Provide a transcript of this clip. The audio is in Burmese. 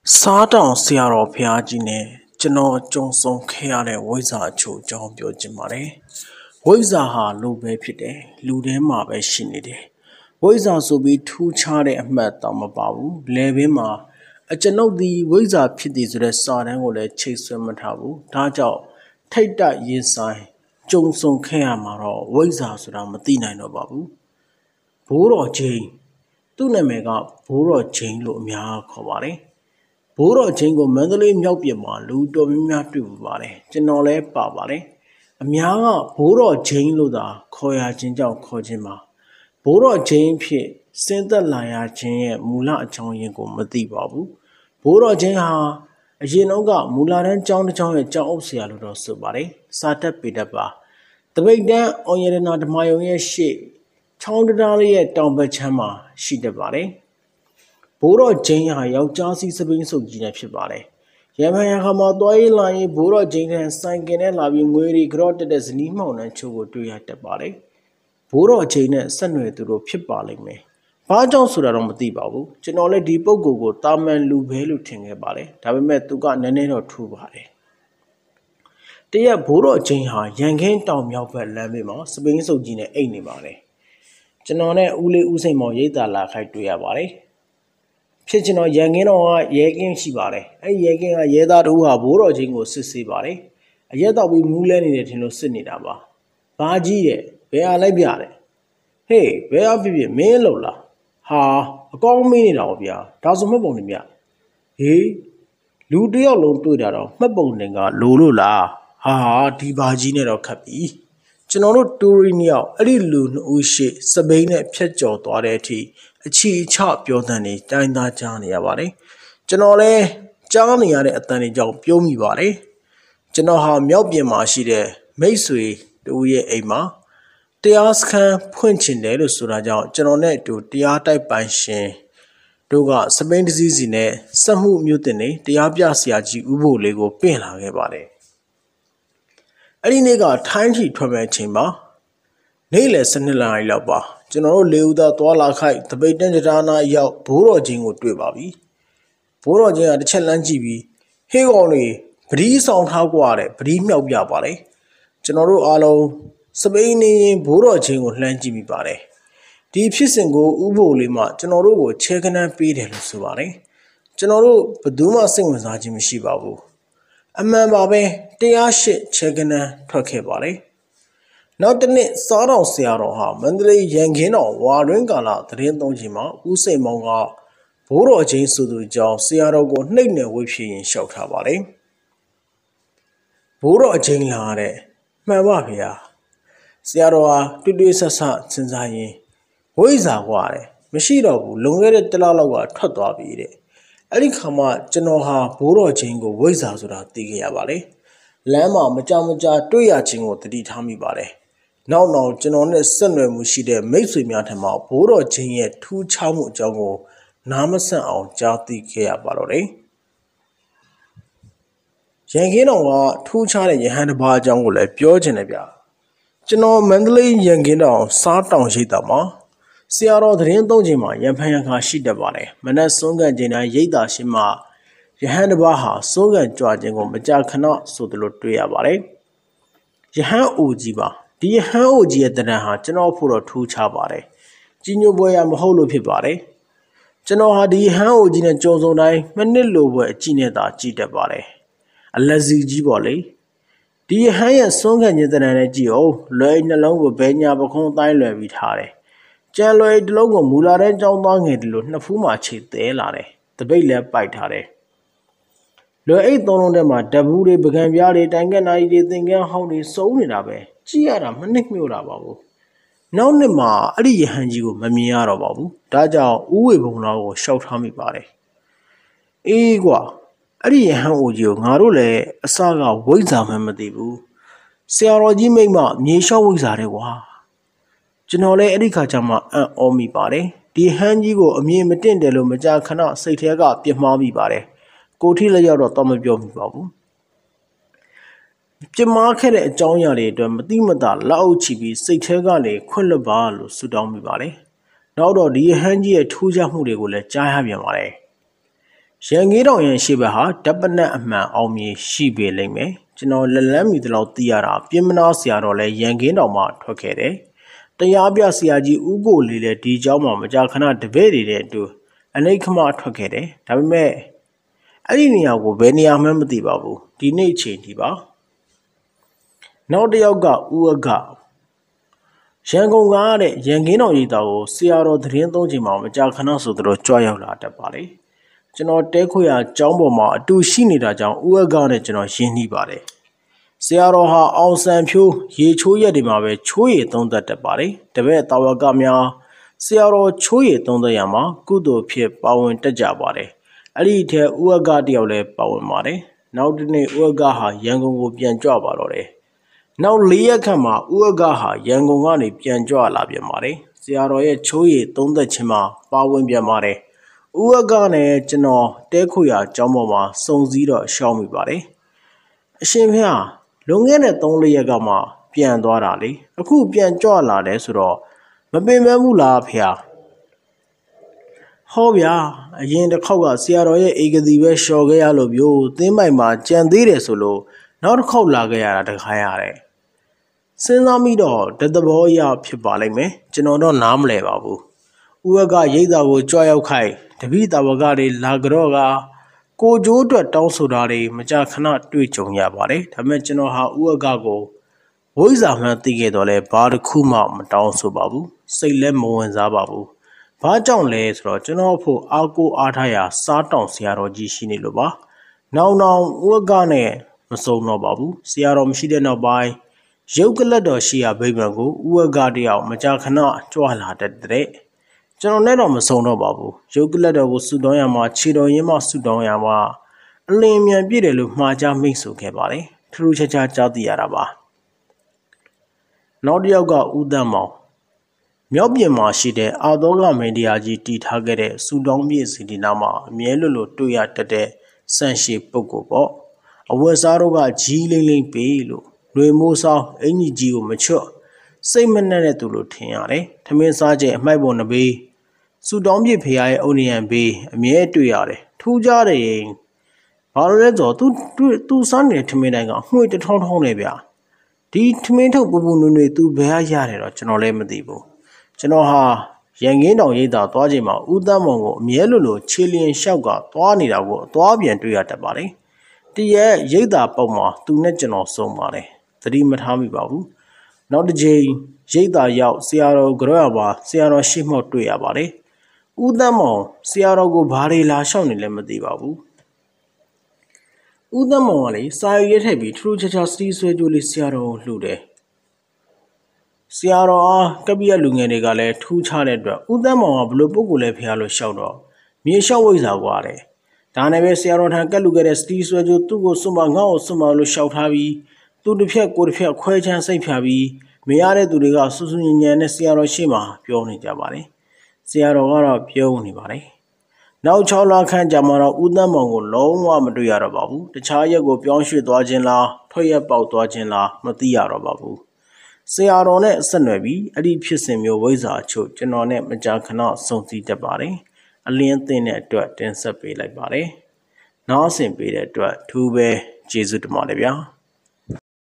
စားတောင်ဆရာတော်ဘုရားကြီးနဲ့ကျွန်တော်ကြုံဆုံခဲ့ရတဲ့ဝိဇ္ဇာအချို့အကြောင်းပြောချင်ပါတယ်။ဝိဇ္ဇာဟာလူပဲဖြစ်တယ်။လူထဲမှာပဲရှိနေတယ်။ဝိဇ္ဇာဆိုပြီးထူးခြားတဲ့အမှတ်တော့မပါဘူး။လယ်ဘင်းမှာအကျွန်ုပ်ဒီဝိဇ္ဇာဖြစ်သည်ဆိုတဲ့စာတန်းကိုလည်းချိတ်ဆွဲမထားဘူး။ဒါကြောင့်ထိတ်တိုက်ရင်ဆိုင်ကြုံဆုံခဲ့ရမှာတော့ဝိဇ္ဇာဆိုတာမသိနိုင်တော့ပါဘူး။ဘိုးတော်ချင်းသူ့နာမည်ကဘိုးတော်ချင်းလို့အများခေါ်ပါတယ်။ဘိုးတော်ချင်းကိုမန္တလေးမြောက်ပြင်မှာလူတော်များများတွေ့ပူပါတယ်ကျွန်တော်လည်းပါပါတယ်အများကဘိုးတော်ချင်းလို့သာခေါ်ရခြင်းကြောင့်ခေါ်ခြင်းပါဘိုးတော်ချင်းဖြစ်စဉ်သက်လာရခြင်းရဲ့မူလအကြောင်းရင်းကိုမသိပါဘူးဘိုးတော်ချင်းဟာအရင်တော့မူလတန်းကျောင်းတစ်ကျောင်းရဲ့ကျောင်းအုပ်ဆရာလို့တော့ဆိုပါတယ်စာတက်ပေတတ်ပါတပိတ်တန်းအောင်ရတနာဓမ္မယုံရဲ့ရှေ့ချောင်းတရားလေးရဲ့တောင်ဘက်ချမ်းမှာရှိတတ်ပါတယ်ဘိုးတော်ချင်းဟာယောက်ျားစီးစပိန်စုပ်ကြီးနဲ့ဖြစ်ပါတယ်။ရမန်ရခါမှာတွားရေးလာရင်ဘိုးတော်ချင်းနဲ့ဆိုင်ကင်နဲ့လာပြီးငွေရီကြော့တက်တဲ့ဇနီးမှောင်နှံချိုးကိုတွေ့ရတတ်ပါတယ်။ဘိုးတော်ချင်းနဲ့ဆက်နွယ်သူတို့ဖြစ်ပါလိမ့်မယ်။ဘာကြောင့်ဆိုတာတော့မသိပါဘူး။ကျွန်တော်လည်းဒီပုံကိုတာမန်လူပဲလို့ထင်ခဲ့ပါတယ်။ဒါပေမဲ့သူကနည်းနည်းတော့ထူပါတယ်။တရက်ဘိုးတော်ချင်းဟာရန်ခင်းတောင်မြောက်ဘက်လမ်းဘေးမှာစပိန်စုပ်ကြီးနဲ့အိတ်နေပါတယ်။ကျွန်တော်နဲ့ဦးလေးဦးစိန်မောင်ရိတ်တာလာခိုက်တွေ့ရပါတယ်။ဖြစ်ကျွန်တော်ရန်ကင်းတော်ကရဲကင်းရှိပါတယ်အဲ့ရဲကင်းကရဲသားတို့ဟာဘိုးတော်ချင်းကိုစစ်ဆေးပါတယ်အရက်တော့ပြီးမူးလဲနေတယ်ထင်လို့စစ်နေတာပါဘာကြီးတဲ့ဘယ်အားလိုက်ပြတယ်ဟေးဘယ်အားဖြစ်မင်းလို့လားဟာအကောင်းမင်းနေတာဗျာဒါဆိုမှတ်ပုံနေမြဟေးလူတယောက်လုံးတွေ့တာတော့မှတ်ပုံတင်ကလိုလို့လားဟာဒီဘာကြီးနဲ့တော့ခတ်ပြီကျွန်တော်တို့တူရီနှစ်ယောက်အဲ့ဒီလူနှစ်ဦးရှိစပိန်နဲ့ဖြတ်ကျော်သွားတဲ့အထိအချီအချပြောတဲ့နေတိုင်းသားကြားနေရပါတယ်ကျွန်တော်လည်းကြားနေရတဲ့အတန်တွေကြောင့်ပြုံးမိပါတယ်ကျွန်တော်ဟာမြောက်ပြင်မှာရှိတဲ့မိတ်ဆွေတို့ရဲ့အိမ်မှာတရားစခန်းဖွင့်ချင်တယ်လို့ဆိုတာကြောင့်ကျွန်တော်နဲ့အတူတရားတိုက်ပိုင်ရှင်တို့ကစပိန်တစည်းစီနဲ့စက်မှုမျိုးတင်နေတရားပြဆရာကြီးဦးဘိုလေးကိုပင့်လာခဲ့ပါတယ်အဲ့ဒီနေ့ကထိုင်းချီထွက်မဲ့ချိန်မှာနေ့လယ်12 နာရီလောက်ပါကျွန်တော်တို့လေဦးသားသွားလာခိုက်တပိတ်တန်းတရားနာရောက်ဘိုးတော်ချင်းကိုတွေ့ပါပြီဘိုးတော်ချင်းကတစ်ချက်လမ်းကြည့်ပြီးဟေးကောင်လေးပတိဆောင်ထားกว่าတဲ့ပတိမြောက်ပြပါလေကျွန်တော်တို့အားလုံးစပိန်နေရင်ဘိုးတော်ချင်းကိုလှမ်းကြည့်မိပါတယ်ဒီဖြစ်စဉ်ကိုဥဖို့လေးမှကျွန်တော်တို့ကိုချဲကနန်းပေးတယ်လို့ဆိုပါတယ်ကျွန်တော်တို့ဘယ်သူမှစိတ်ဝင်စားခြင်းမရှိပါဘူးအမှန်ပါပဲတရားရှိချဲကနန်းထွက်ခဲ့ပါလေနောက်တစ်နှစ်စားတော်ဆရာတော်ဟာမန္တလေးရန်ခင်းတော်ဝါတွင်းကာလသတင်းသုံးချိန်မှာဦးစိန်မောင်ကဘိုးတော်ချင်းဆိုသူကြောင့်ဆရာတော်ကိုနှိပ်နယ်ဝိဖြစ်ရင်လျှောက်ထားပါတယ်ဘိုးတော်ချင်းလာတဲ့မှန်ပါဗျာဆရာတော်ဟာတွေ့ဆက်ဆက်စဉ်းစားရင်ဝိဇ္ဇာကွာတယ်မရှိတော့ဘူးလွန်ခဲ့တဲ့တစ်လလောက်ကထွက်သွားပြီတဲ့အဲ့ဒီခါမှကျွန်တော်ဟာဘိုးတော်ချင်းကိုဝိဇ္ဇာဆိုတာသိခဲ့ရပါလေလမ်းမှာမကြတွေ့ရခြင်းကိုတတိထားမိပါတယ်နောက်ကျွန်တော်နဲ့ဆက်နွယ်မှုရှိတဲ့မိတ်ဆွေများထံမှာဘိုးတော်ချင်းရဲ့ထူးခြားမှုအကြောင်းကိုနားမဆန့်အောင်ကြားသိခဲ့ရပါတော့တယ်ရန်ကင်းတော်ကထူးခြားတဲ့ရဟန်းတစ်ပါးအကြောင်းကိုလည်းပြောချင်တယ်ဗျကျွန်တော်မန္တလေးရန်ကင်းတော်စားတောင်ရိပ်သာမှာဆရာတော်သတင်းသုံးချိန်မှာရန်ဖန်ရန်ခါရှိတတ်ပါတယ်မနက်ဆုံးကန်ချိန်တိုင်းရိပ်သာရှိမှရဟန်းတစ်ပါးဟာစိုးကန်ကြွခြင်းကိုမကြာခဏဆိုသလိုတွေ့ရပါတယ်ရဟန်းအိုကြီးပါဒီဟန်းအိုကြီးရဲ့တဏ္ဍာဟာကျွန်တော်ဖို့တော့ထူးခြားပါတယ်ကြီးညိုပွဲရမဟုတ်လို့ဖြစ်ပါတယ်ကျွန်တော်ဟာဒီဟန်းအိုကြီးနဲ့ကြုံစုံတိုင်းမိနစ်လိုပွဲအကြည့်နဲ့သာကြည့်တတ်ပါတယ်အလက်စီကြီးပေါ့လေဒီဟန်းရဲ့စွန့်ခံခြင်းတဏ္ဍာနဲ့ကြည့်အောင်လွယ်နှလုံးကိုဘဲညာပခုံးတိုင်းလွယ်ပြီးထားတယ်ကြံလွယ်တစ်လုံးကိုမူလာတဲ့ကြောင်းသားငယ်တလို့နှစ်ဖူးမှာခြေသေးလာတယ်တပိတ်လည်းပိုက်ထားတယ်လွယ်အိတ်သုံးလုံးထဲမှာဓဘူးတွေပကံပြားတွေတိုင်ကက်နာရီတွေသင်္ကန်းဟောင်းတွေစုံနေတာပဲကြည့်ရတာမနစ်မြို့တာပါဘူးနောက်နှစ်မှာအဲ့ဒီရဟန်းကြီးကိုမမြင်ရတော့ပါဘူးဒါကြောင့်ဥဝေဘုံတော်ကိုရှောက်ထားမိပါတယ်အေးကွာအဲ့ဒီရဟန်းအိုကြီးကိုငါတို့လည်းအစကဝိဇ္ဇာမှမသိဘူးဆရာတော်ကြီးမိတ်မမြေလျှောက်ဝိဇ္ဇာတဲ့ကွာကျွန်တော်လည်းအဲ့ဒီခါကျမှအံ့ဩမိပါတယ်ဒီဟန်းကြီးကိုအမြင်မတင့်တယ်လို့မကြာခဏစိတ်ထဲကပြစ်မှားမိပါတယ်ကိုထိလည်းရောက်တော့မပြောမိပါဘူးပြမခဲ့တဲ့အကြောင်းအရာတွေအတွက်မတိမတာလက်အုပ်ချပြီးစိတ်ထဲကနေခွင့်လွတ်ပါလို့ဆုတောင်းမိပါတယ်။နောက်တော့ဒီဟန်းကြီးရဲ့ထူးခြားမှုတွေကိုလည်းကြားရပြန်ပါတယ်။ရန်ကင်းတောင်ရဲ့ရှေ့ဘက်ဟာဓာတ်ပနက်အမှန်အောင်မြေရှိပေလိမ့်မယ်ကျွန်တော်လက်လန်းမီတလောက်သိရတာပြင်းမနာဆရာတော်လည်းရန်ကင်းတောင်မှာထွက်ခဲ့တယ်တရားပြဆရာကြီးဦးကိုလေးလည်းဒီเจ้าမှာမကြာခဏတပည့်တွေတဲ့အတူအနိခမထွက်ခဲ့တယ်ဒါပေမဲ့အဲ့ဒီနေရာကိုဘယ်နေရာမှမသိပါဘူးဒီနေ့ချိန်ဒီပါနောက်တစ်ယောက်ကဦးအကရန်ကုန်ကတဲ့ရန်ကင်းတော်ရိပ်သာကိုဆရာတော်သတင်းသုံးချိန်မှာမကြာခဏဆိုသူတို့ကြွရောက်လာတတ်ပါလေကျွန်တော်တဲခွေရကျောင်းပေါ်မှာအတူရှိနေတာကြောင့်ဦးအကနဲ့ကျွန်တော်ရင်းနှီးပါတယ်ဆရာတော်ဟာအောင်ဆန်ဖြိုးရေချိုးရက်တွေမှာပဲချိုးရည်သုံးသက်တတ်ပါတယ်တပည့်တာဝကများဆရာတော်ချိုးရည်သုံးသက်ရမှာကုသိုလ်ဖြစ်ပါဝင်တက်ကြပါတယ်အဲ့ဒီထဲဦးအကတယောက်လည်းပါဝင်ပါတယ်နောက်တစ်နေ့ဦးအကဟာရန်ကုန်ကိုပြန်ကြွပါတော့တယ်နောက်၄ရက်ခန့်မှာဦးအကဟာရန်ကုန်ကနေပြန်ကြွလာပြန်ပါတယ်ဆရာတော်ရဲ့ချိုးရည်သုံးသက်ခြင်းမှာပါဝင်ပြန်ပါတယ်ဦးအကနဲ့ကျွန်တော်တဲခွေရကျောင်းပေါ်မှာစုံစည်းတော့ရှောင်းမိပါတယ်အရှင်ဖေဟာလွန်ခဲ့တဲ့3-4ရက်ကမှပြန်သွားတာလေအခုပြန်ကြွလာတယ်ဆိုတော့မပင်ပန်းဘူးလားဖေဟာဟောဗျာအရင်တစ်ခေါက်ကဆရာတော်ရဲ့ဧကတိပဲလျှော်ခဲ့ရလို့မျိုးသင်းပိုင်မှာကြံသေးတယ်ဆိုလို့နောက်တစ်ခေါက်လာခဲ့ရတာတခါရတယ်စဉ်းစားမိတော့တသဘောရဖြစ်ပါလိမ့်မယ်ကျွန်တော်တော့နားမလဲပါဘူးဦးအကရိတ်သာကိုကြွရောက်ခိုက်တပိတာဝကတွေလာကြတော့ကကိုကျိုးအတွက်တောင်းဆိုတာတွေမကြာခဏတွေ့ကြုံရပါတယ်ဒါပေမဲ့ကျွန်တော်ဟာဦးအကကိုဝိဇ္ဇာမှန်သိခဲ့တော့လဲဘာတစ်ခုမှမတောင်းဆိုပါဘူးစိတ်လည်းမဝင်စားပါဘူးဘာကြောင့်လဲဆိုတော့ကျွန်တော်ဖို့အားကိုအားထားရာစားတောင်ဆရာတော်ကြီးရှိနေလို့ပါနောင်ဦးအကနဲ့မစုံတော့ပါဘူးဆရာတော်မရှိတဲ့နောက်ပိုင်းရုပ်ကလတ်တော်ရှိရာဗိမာန်ကိုဦးအကတယောက်မကြာခဏကြွလာတတ်တဲ့ကျွန်တော်နဲ့တော့မစုံတော့ပါဘူးရုပ်ကလတ်တော်ကိုဆူတောင်းရမှာခြေတော်ရင်းမှဆူတောင်းရမှာအလင်းမြန်ပြည့်တယ်လို့မှားကြမိတ်ဆိုခဲ့ပါတယ်ထူးခြားခြားကြားသိရတာပါနောက်တစ်ယောက်ကဦးတန်းမောင်မြောက်ပြင်မှာရှိတဲ့အာသောကမင်းတရားကြီးတည်ထားခဲ့တဲ့စူတောင်းပြည့်စီဒီနာမှာအမြဲလို့တွေ့ရတတ်တဲ့စန့်ရှိပုဂ္ဂိုလ်ပေါ့အဝတ်စားတို့ကကြီးလိမ့်လိမ့်ပေးလို့လွေမိုးဆောင်အင်ကြီးကြီးကိုမချွတ်စိတ်မနှက်တဲ့သူလို့ထင်ရတယ်ထမင်းစားခြင်းအမိုက်ပေါ်နှပေးစူတောင်းပြည့်ဖရာရဲ့အုံနယံပေးအမြဲတွေ့ရတယ်ထူးခြားတယ်ဘာလို့လဲဆိုတော့သူစားနေတဲ့ထမင်းတိုင်းကအငွေ့တထောင်းထောင်းနေဗျာဒီထမင်းထုတ်ပူပူနွေ့နွေ့သူဘယ်ရရတယ်တော့ကျွန်တော်လည်းမသိဘူးကျွန်တော်ဟာရန်ကင်းတောင်ရိပ်သာသွားချိန်မှာဦးသန်းမောင်ကိုအမြဲလိုခြေလျင်လျှောက်ကသွားနေတာကိုအသွားပြန်တွေ့ရတတ်ပါတယ်တရက်ရိပ်သာပုံမှာသူနဲ့ကျွန်တော်စုံပါတယ်သတိမထားမိပါဘူးနောက်တစ်ချိန်ရိပ်သာရောက်ဆရာတော်ကြောရပါဆရာတော်ရှိမှော့တွေ့ရပါတယ်ဦးသန်းမောင်ဆရာတော်ကိုဘာတွေလာလျှောက်နေလဲမသိပါဘူးဦးသန်းမောင်ကလေစာရွက်ရေးထည့်ပြီးထူးခြားခြားစတီးဆွဲကြိုးလေးဆရာတော်ကိုလှူတယ်ဆရာတော်အားကပ္ပိယလူငယ်တွေကလည်းထူးခြားတဲ့အတွက်ဦးသန်းမောင်ကဘလို့ပုဂ္ဂိုလ်လဲဖျားလို့လျှောက်တော့မြေလျှောက်ဝိဇ္ဇာကွာတယ်ဒါနဲ့ပဲဆရာတော်ထံကက်လူခဲ့တဲ့စတီးဆွဲကြိုးသူ့ကိုစွန့်မငါ့ကိုစွန့်မလို့လျှောက်ထားပြီးသူတစ်ဖြက်ကိုတစ်ဖြက်ခွဲချမ်းစိတ်ဖြာပြီးမရတဲ့သူတွေကဆူဆူညံညံနဲ့ဆရာတော်ရှေ့မှာပြောနေကြပါတယ်ဆရာတော်ကတော့ပြုံးနေပါတယ်နောက်6လခန့်ကြာမှတော့ဦးသန်းမောင်ကိုလုံးဝမတွေ့ရတော့ပါဘူးတခြားရက်ကိုပြောင်းရွှေ့သွားခြင်းလားထွက်ရက်ပေါက်သွားခြင်းလားမသိရတော့ပါဘူးဆရာတော်နဲ့ဆက်နွယ်ပြီးအဲ့ဒီဖြစ်စဉ်မျိုးဝိဇ္ဇာအချို့ကျွန်တော်နဲ့မကြာခဏစုံစည်းတတ်ပါတယ်အလင်းသင်တဲ့အတွက်တင်ဆက်ပေးလိုက်ပါတယ်နားဆင်ပေးတဲ့အတွက်ထူးပဲကျေးဇူးတင်ပါတယ်ဗျာ